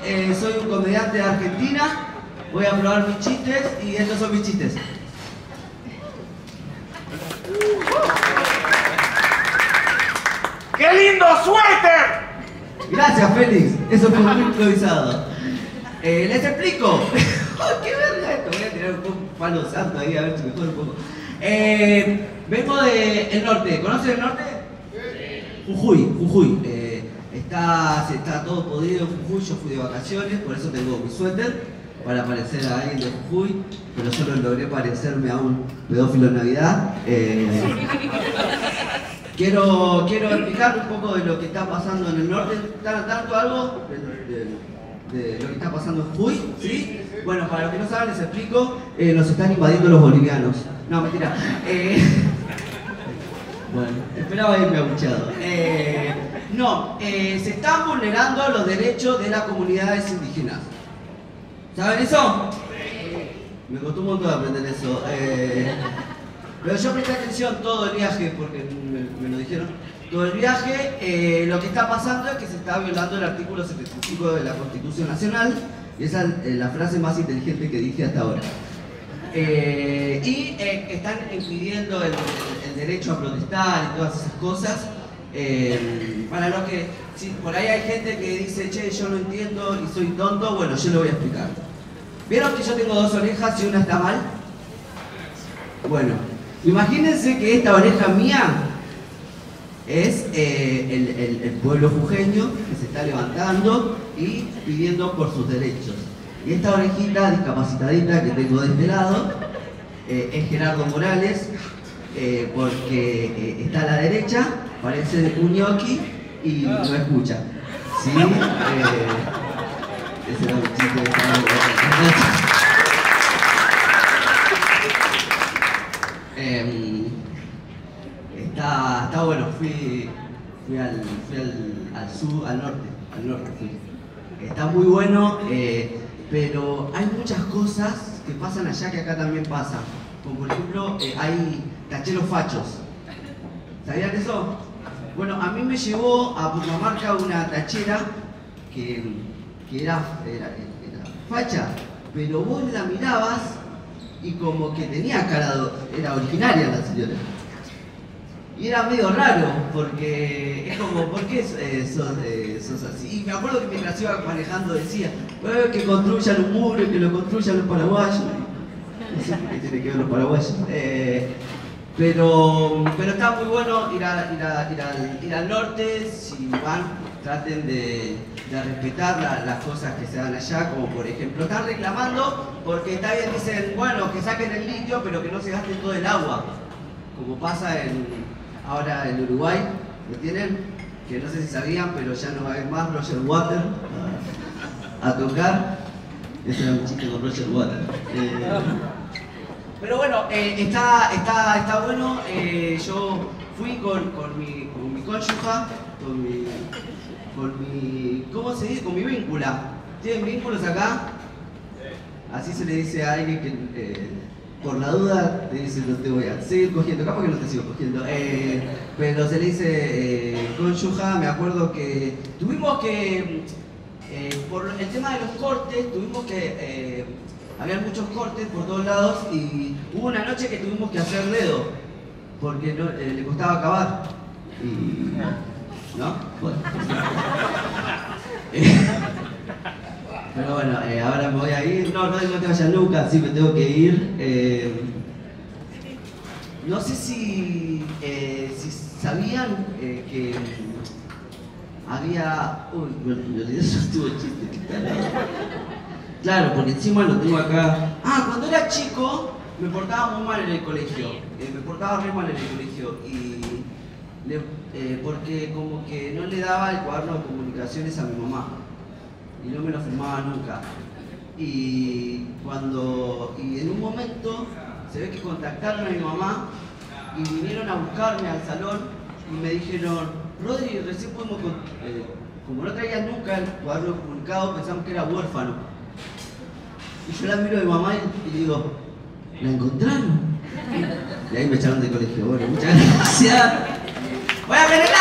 soy un comediante de Argentina. Voy a probar mis chistes y estos son mis chistes. ¡Qué lindo suéter! Gracias, Félix. Eso fue muy improvisado. Les explico. ¡Qué verga esto! Voy a tirar un palo santo ahí a ver si mejor un poco. Vengo del norte. ¿Conocen el norte? Sí. Jujuy. Está todo podrido en Jujuy. Yo fui de vacaciones, por eso tengo mi suéter, para parecer a alguien de Jujuy, pero solo logré parecerme a un pedófilo en Navidad. Quiero explicar un poco de lo que está pasando en el norte. ¿Tanto algo de lo que está pasando en Jujuy? ¿Sí? Bueno, para los que no saben les explico. Nos están invadiendo los bolivianos. No, mentira. Bueno, esperaba irme abucheado. Se están vulnerando los derechos de las comunidades indígenas. ¿Saben eso? Me costó un montón aprender eso. Pero yo presté atención todo el viaje, porque me lo dijeron. Todo el viaje, lo que está pasando es que se está violando el artículo 75 de la Constitución Nacional. Y esa es la frase más inteligente que dije hasta ahora. Están impidiendo el derecho a protestar y todas esas cosas. Para los que, si por ahí hay gente que dice, che, yo no entiendo y soy tonto, bueno, yo lo voy a explicar. ¿Vieron que yo tengo dos orejas y una está mal? Bueno, imagínense que esta oreja mía es el pueblo jujeño que se está levantando y pidiendo por sus derechos. Y esta orejita discapacitadita que tengo de este lado es Gerardo Morales, porque está a la derecha, parece un ñoqui y no escucha. ¿Sí? Ese era un chiste de está bueno, fui al sur, al norte fui. Está muy bueno, pero hay muchas cosas que pasan allá que acá también pasan. Como por ejemplo, hay tacheros fachos. ¿Sabían eso? Bueno, a mí me llevó a Purmamarca una tachera que era facha, pero vos la mirabas y como que tenía cara, era originaria la señora. Y era medio raro, porque es como, ¿por qué sos así? Y me acuerdo que mientras iba manejando decía, que construyan un muro, que lo construyan los paraguayos. No sé qué tiene que ver los paraguayos. Pero está muy bueno ir al norte. Si van, traten de respetar las cosas que se dan allá, como por ejemplo, están reclamando porque está bien, dicen, bueno, que saquen el litio, pero que no se gaste todo el agua, como pasa ahora en Uruguay, ¿lo tienen? Que no sé si sabían, pero ya no va a haber más Roger Water a tocar. Ese era un chiste con Roger Water. Pero bueno, está bueno. Yo fui con mi cónyuga, ¿cómo se dice? Con mi víncula. ¿Tienen vínculos acá? Así se le dice a alguien que por la duda te dice no te voy a seguir cogiendo, capaz que no te sigo cogiendo. Pero se le dice cónyuga. Me acuerdo que tuvimos que, por el tema de los cortes, había muchos cortes por todos lados y hubo una noche que tuvimos que hacer dedo porque le costaba acabar. ¿No? Bueno. Pero bueno, ahora me voy a ir. No te vayas nunca, sí me tengo que ir. No sé si sabían que había... Uy, bueno, en realidad eso estuvo chiste, ¿qué tal? Claro, porque encima lo tengo acá. Cuando era chico me portaba muy mal en el colegio. Me portaba re mal en el colegio. Porque como que no le daba el cuaderno de comunicaciones a mi mamá. Y no me lo firmaba nunca. Y en un momento se ve que contactaron a mi mamá y vinieron a buscarme al salón y me dijeron, Rodri, recién podemos... como no traías nunca el cuaderno comunicado, pensamos que era huérfano. Y yo la miro de mamá y digo, ¿la encontraron? Y ahí me echaron de colegio. Bueno, muchas gracias. Voy a